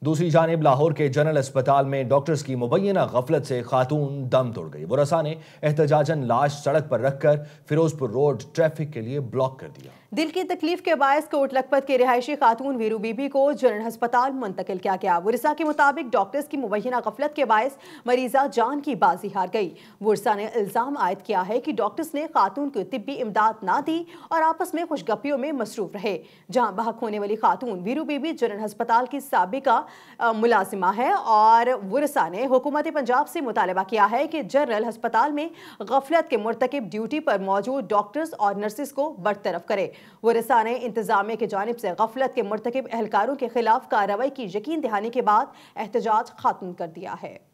दूसरी जानिब लाहौर के जनरल अस्पताल में डॉक्टर्स की मुबैना गफलत से खातून दम तोड़ गई। वरसा ने एहतजाजन लाश सड़क पर रखकर फिरोजपुर रोड ट्रैफिक के लिए ब्लॉक कर दिया। दिल की तकलीफ के बायस कोट लखपत के रिहायशी खातून वीरू बीबी को जनरल अस्पताल मुंतकिल किया गया। वरसा के मुताबिक डॉक्टर्स की मुबैना गफलत के बायस मरीजा जान की बाजी हार गई। वरसा ने इल्जाम आयद किया है कि डॉक्टर्स ने खातून को तिब्बी इमदाद ना दी और आपस में खुशगपियों में मसरूफ रहे। जहां बहक होने वाली खातून वीरू बीबी जनरल अस्पताल की साबिका मुलाजिमा है और वरसा ने हुकूमत पंजाब से मुतालबा किया है कि जनरल अस्पताल में गफलत के मुर्तकिब ड्यूटी पर मौजूद डॉक्टर्स और नर्सिस को बरतरफ करे। वरसा ने इंतजामिया की जानिब से गफलत के मुर्तकिब एहलकारों के खिलाफ कार्रवाई की यकीन दहानी के बाद एहतजाज खत्म कर दिया है।